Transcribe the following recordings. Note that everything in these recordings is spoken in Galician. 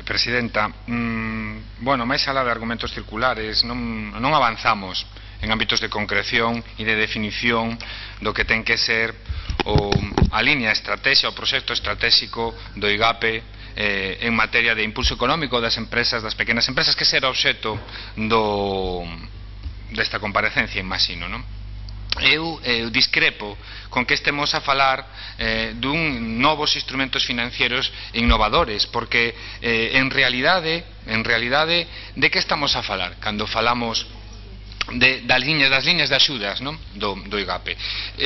Presidenta, bueno, máis alá de argumentos circulares, non avanzamos en ámbitos de concreción e de definición do que ten que ser a línea estratégica, o proxecto estratégico do IGAPE en materia de impulso económico das empresas, das pequenas empresas, que será obxecto desta comparecencia, imagino, non? Eu discrepo con que estemos a falar dun novos instrumentos financieros innovadores, porque en realidade de que estamos a falar cando falamos das liñas de axudas, non? do IGAPE.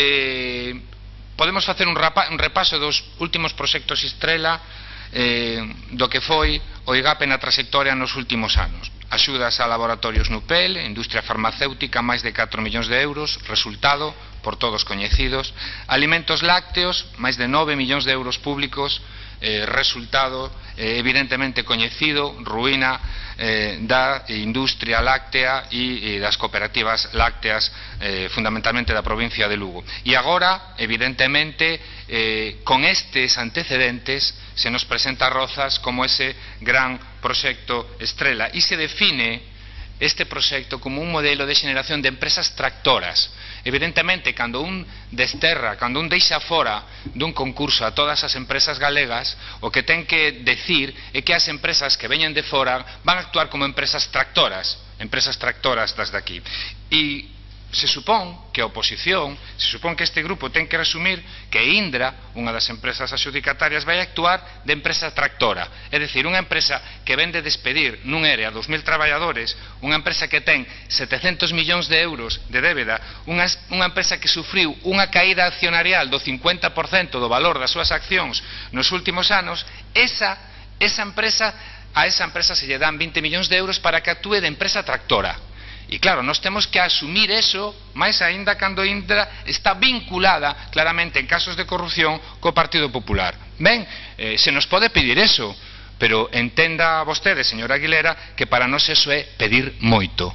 Podemos facer un repaso dos últimos proxectos estrela do que foi o IGAPE na trayectoria nos últimos anos. Axudas a laboratorios Nupel, industria farmacéutica, máis de 4 millóns de euros, resultado, por todos coñecidos. Alimentos lácteos, máis de 9 millóns de euros públicos, resultado evidentemente coñecido, ruína da industria láctea e das cooperativas lácteas, fundamentalmente da provincia de Lugo. E agora, evidentemente, con estes antecedentes, se nos presenta a Rozas como ese gran proxecto estrela e se define este proxecto como un modelo de xeneración de empresas tractoras. Evidentemente, cando un desterra, cando un deixa fora dun concurso a todas as empresas galegas, o que ten que decir é que as empresas que veñen de fora van a actuar como empresas tractoras das de aquí. E se supón que a oposición, se supón que este grupo ten que resumir que Indra, unha das empresas adxudicatarias, vai actuar de empresa tractora, é dicir, unha empresa que vende despedir nun ERE a 2.000 traballadores, unha empresa que ten 700 millóns de euros de débeda, unha empresa que sufriu unha caída accionarial do 50% do valor das súas accións nos últimos anos. A esa empresa se lle dan 20 millóns de euros para que actúe de empresa tractora. E claro, nós temos que asumir eso, máis aínda cando Indra está vinculada claramente en casos de corrupción co Partido Popular. Ben, se nos pode pedir eso, pero entenda vostede, señora Aguilera, que para nós eso é pedir moito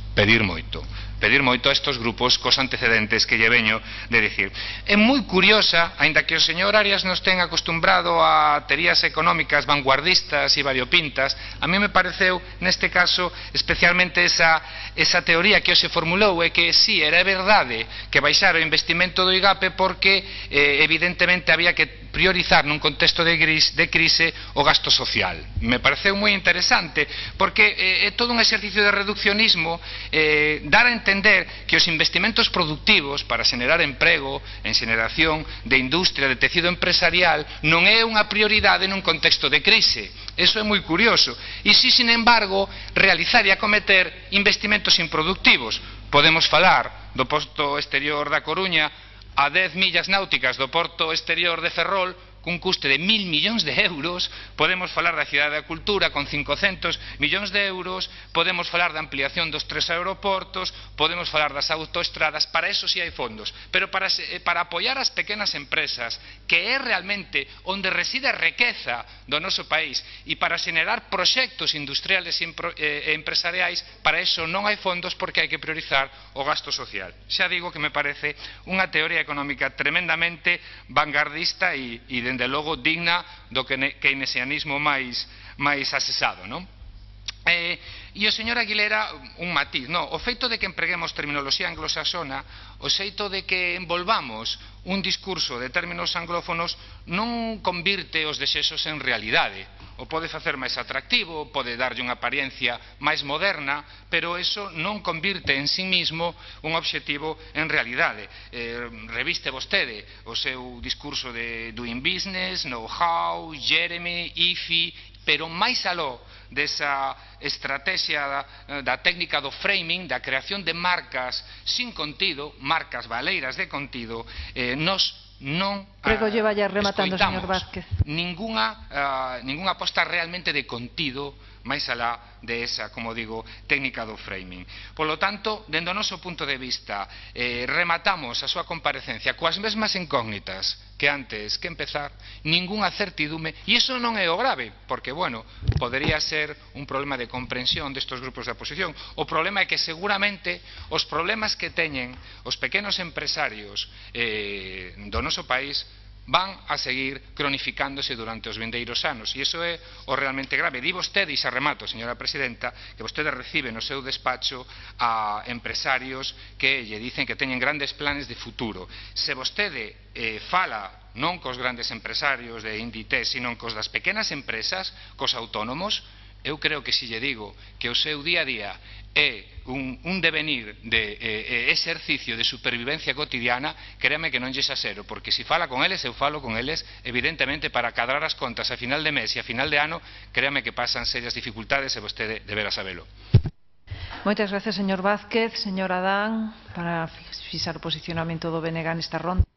a estos grupos cos antecedentes que lle veño de dicir. É moi curiosa, aínda que o señor Arias nos ten acostumbrado a teorías económicas vanguardistas e variopintas, a mí me pareceu neste caso especialmente esa teoría que se formulou, é que sí, era verdade que baixara o investimento do IGAPE porque evidentemente había que priorizar nun contexto de crise o gasto social. Me pareceu moi interesante porque é todo un exercicio de reduccionismo dar a entender que os investimentos productivos para xenerar emprego, en xeneración de industria, de tecido empresarial, non é unha prioridade nun contexto de crise. Eso é moi curioso. E si, sin embargo, realizar e acometer investimentos improductivos. Podemos falar do posto exterior da Coruña a 10 millas náuticas do porto exterior de Ferrol, cun custe de 1.000 millóns de euros. Podemos falar da Cidade da Cultura con 500 millóns de euros, podemos falar da ampliación dos 3 aeroportos, podemos falar das autoestradas. Para eso sí hai fondos, pero para apoiar as pequenas empresas, que é realmente onde reside a riqueza do noso país, e para xenerar proxectos industriales e empresariais, para eso non hai fondos porque hai que priorizar o gasto social. Xa digo que me parece unha teoría económica tremendamente vanguardista e dende logo digna do keynesianismo máis asesado, non? E o señor Aguilera, un matiz, o feito de que empreguemos terminoloxía anglosaxona, o xeito de que envolvamos un discurso de términos anglófonos non convirte os desexos en realidade. O pode facer máis atractivo, pode darlle unha apariencia máis moderna, pero eso non convirte en sí mismo un obxectivo en realidade. Reviste vostede o seu discurso de doing business, know-how, Jeremy, IFI, pero máis aló desa estrategia da técnica do framing, da creación de marcas sin contido, marcas baleiras de contido, nos non escoitamos ningunha aposta realmente de contido máis alá de esa, como digo, técnica do framing. Polo tanto, dende o noso punto de vista, rematamos a súa comparecencia coas mesmas incógnitas que antes que empezar, ningunha certidume, e iso non é o grave, porque, bueno, podería ser un problema de comprensión destes grupos de oposición. O problema é que seguramente os problemas que teñen os pequenos empresarios do noso país van a seguir cronificándose durante os vindeiros anos, e iso é o realmente grave. Di vostede, e xa remato, señora presidenta, que vostede recibe no seu despacho a empresarios que lle dicen que teñen grandes planes de futuro. Se vostede fala non cos grandes empresarios de Inditex, sino cos das pequenas empresas, cos autónomos, eu creo que se lle digo que o seu día a día é un devenir de exercicio de supervivencia cotidiana, créame que non lle xasero, porque se fala con eles, eu falo con eles, evidentemente, para cadrar as contas a final de mes e a final de ano, créame que pasan serias dificultades e vostede deberá sabelo. Moitas gracias, señor Vázquez. Señor Adán, para fixar o posicionamento do BNG nesta ronda.